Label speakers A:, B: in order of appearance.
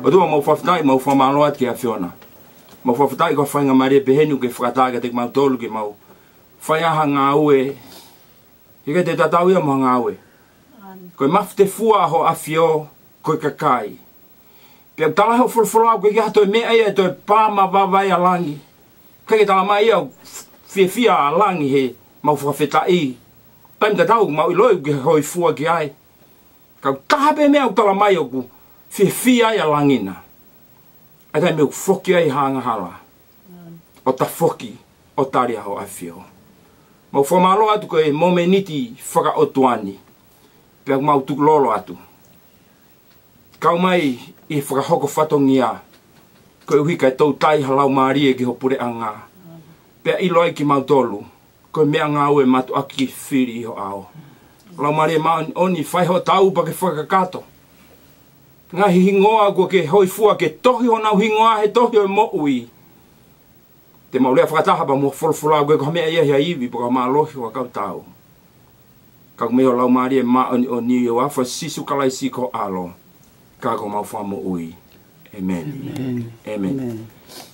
A: O tu mau fafitai mau famalo at ke afiona. Mau fafitai ko fainga mare behenu ke frataga te mau tolu ke mau. Fai aha ngā ue. Ike te tatau ia mo ngā ue. Koe mafte fua ho afio koe kakai. Pia tala ho fulfulau koe ki hato e mea ia to e pāma vavai a langi. Kei tala mai ia fia a langi he mau whawhetai. Taim tatau mau iloi ke hoi fua ki ai. Kau tahape mea o tala mai o ku fia ai a langina. Ai tai meu foki ai hanga hala. O ta foki o tari ho afio. Mau whamalo atu koe momeniti whaka otuani. Pea mau tukulolo atu. Kau mai i whakahoko whatongia. Koe uhi kai tau tai halau maarie ki hopure a ngā. Pea iloi ki mau tolu. Koe mea ngā ue matu aki whiri iho ao. Lau maarie maa oni whaiho tau pa ke whakakato. Ngā hihingoa kua ke hoi fua ke tohi ho nau hingoa he tohi o mo ui. Te maulea whakataha pa mua wholfulau koe ko hamea ia hea iwi pa ka maa lohi wa kau tau. Kau meo lau maarie maa oni o ni o awha sisu kalai siko alo. Ka ko mau whamo ui. Amen. Amen. Amen.